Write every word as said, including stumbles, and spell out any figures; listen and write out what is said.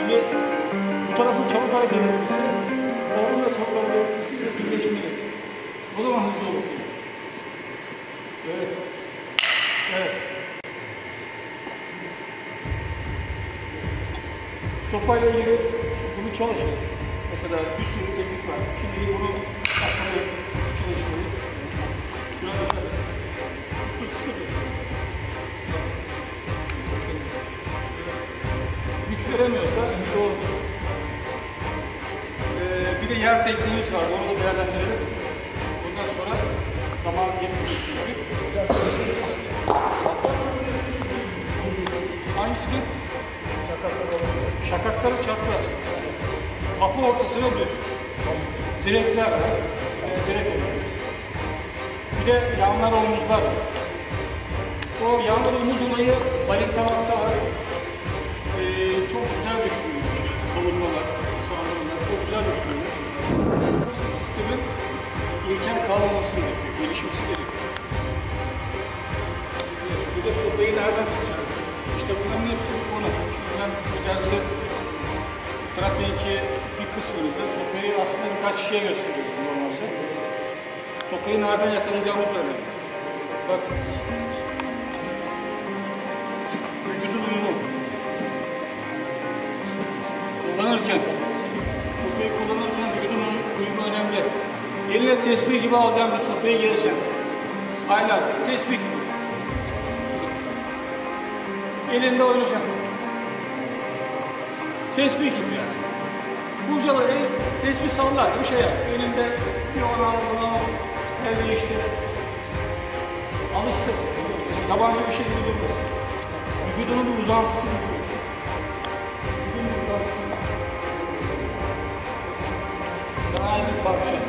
Şimdi bu tarafın çabuk hareket etmesi, kolun da çabuk hareket etmesiyle birleşmeli. O zaman hızlı olur. Evet. Evet. Sopayla ilgili bunu çalışın. Mesela bir sürü teknik var. Şimdi bunu atmayı çalıştırayım. Şuna dikkat edin. Tut, sıkı tut. Güç veremiyorsa doğru. Ee, bir de yer tekniğimiz var. Onu da değerlendirelim. Bundan sonra zaman yetmeyecek çünkü. Hangisini? Şakakları çapraz. Kafa ortasına düz. Direkler var. Direk oluyor. Bir de yanlar omuzlar. O yanlar omuz olayı balık tavakta var. Ee, çok güzel düşünülmüş. Savunmalar, savunmalar çok güzel düşünülmüş. Bu sistemin ilkel kalmaması gerekiyor, gelişmesi gerekiyor. Bir de sopayı nereden tutacak? İşte bunların hepsi konu. Şimdi ben bu dersi Trakya'nınki bir kısmınızda sopayı aslında birkaç şeye gösteriyoruz normalde. Sopayı nereden yakalayacağımız da önemli. Bak. Vücudun uyumu. Kullanırken, sopayı kullanırken vücudun uyumu önemli. Eline tesbih gibi alacağım bir sopayı geleceğim. Aylar, tesbih gibi. Elinde oynayacağım. Tesbih gibi yani. Kurcalı el, tesbih sallar gibi şey yap. Elinde bir ona al, ona al, el değiştir. Alıştır. Yabancı bir şey gibi durmaz. Vücudunun bir uzantısı gibi. Vücudunun bir uzantısı. Sana ait bir parça.